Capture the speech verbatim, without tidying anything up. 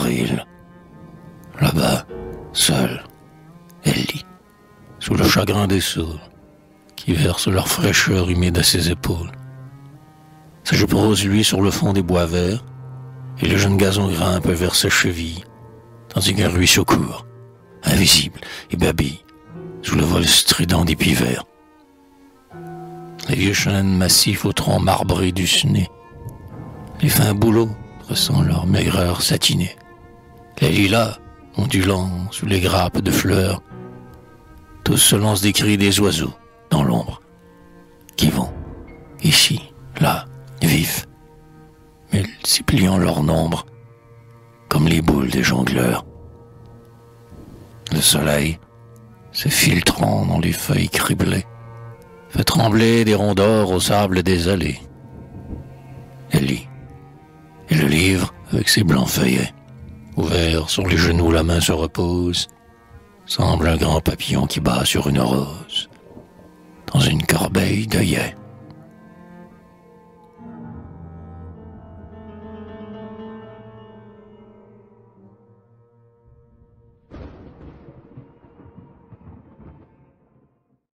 île. Là-bas, seule, elle lit, sous le chagrin des saules, qui versent leur fraîcheur humide à ses épaules. Sa jupe rose luit sur le fond des bois verts, et le jeune gazon grimpe vers ses chevilles, tandis qu'un ruisseau court, invisible et babille, sous le vol strident des pivers. Les vieux chênes massifs au tronc marbré du sné, les fins bouleaux ressentent leur maigreur satinée, les lilas ondulants sous les grappes de fleurs, tous se lancent des cris des oiseaux dans l'ombre, qui vont, ici, là, vifs, multipliant leur nombre, comme les boules des jongleurs. Le soleil, se filtrant dans les feuilles criblées, fait trembler des rondeurs au sable des allées. Elle lit, et le livre, avec ses blancs feuillets, ouvert sur les genoux, la main se repose, semble un grand papillon qui bat sur une rose, dans une corbeille d'œillets.